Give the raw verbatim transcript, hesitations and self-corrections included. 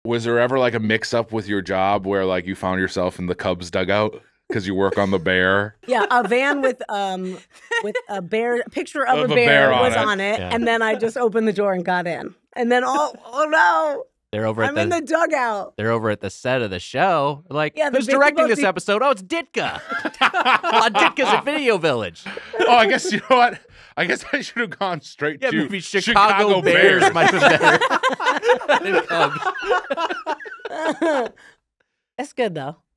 Was there ever like a mix up with your job where like you found yourself in the Cubs dugout because you work on the bear? Yeah, a van with um with a bear, a picture of, Of a a bear, bear on was it. on it, Yeah. and then I just opened the door and got in, and then oh oh no, They're over at I'm the, in the dugout. They're over at the set of the show. Like, Yeah, the who's big directing this emoji- episode? Oh, it's Ditka. On Ditka's at Video Village. Oh, I guess you know what? I guess I should have gone straight Yeah, to maybe Chicago, Bears, might have been better than Cubs. That's good though.